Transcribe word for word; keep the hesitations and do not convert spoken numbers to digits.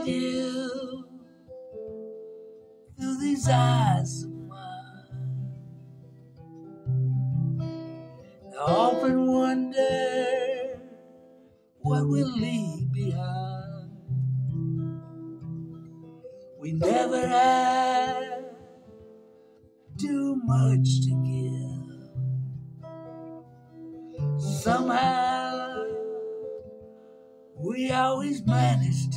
at you through these eyes of mine. I often wonder what we'll leave behind. We never had too much to give. Somehow we always managed